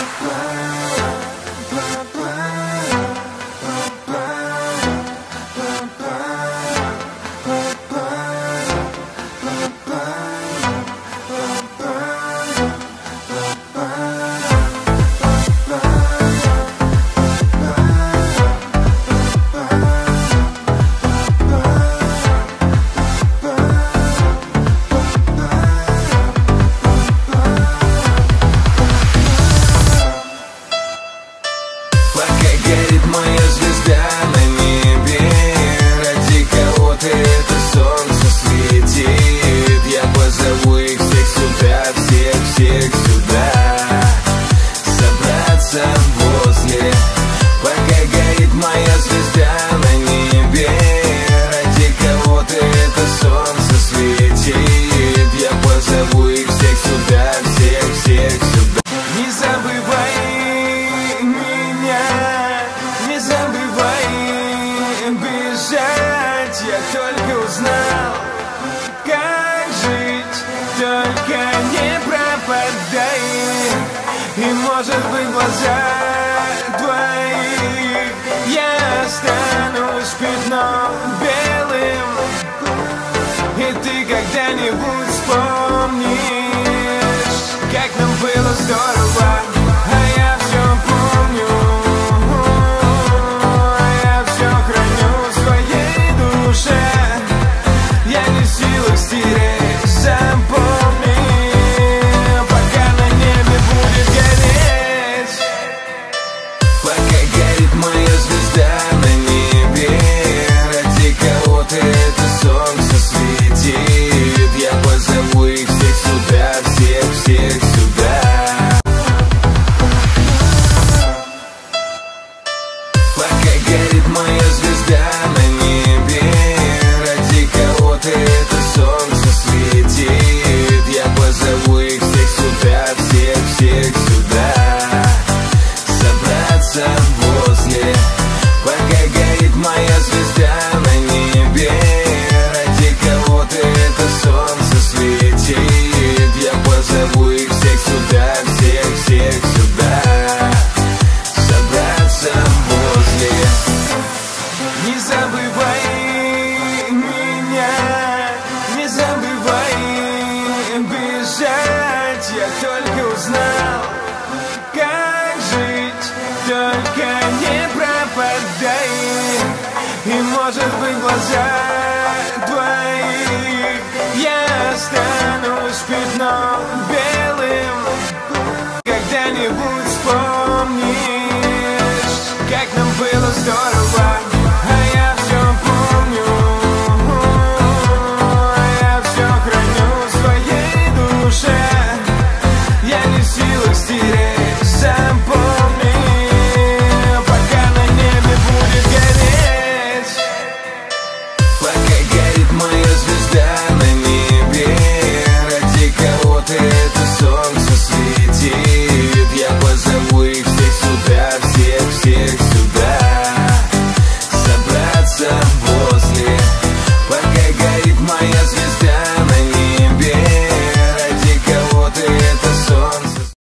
Я только узнал, как жить, только не пропадай. И может быть в глазах твоих я останусь пятном белым, и ты когда-нибудь вспомнишь, как нам было здорово. А я все помню, а я все храню в своей душе. Я не в силах стереть, запомни, пока на небе будет гореть. Пока горит моя звезда на небе, ради кого-то это солнце светит. Я позову их всех сюда, всех сюда. Пока горит моя звезда на небе, ради кого-то это солнце светит. Я позову их всех сюда, всех сюда. Собраться возле. Пока горит моя звезда на небе, ради кого-то это солнце светит. Я позову их всех сюда, всех сюда. Собраться возле. Не забывай меня, не забывай бежать. Я только узнал, как жить, только не пропадай. И может быть в глазах твоих я останусь пятном белым.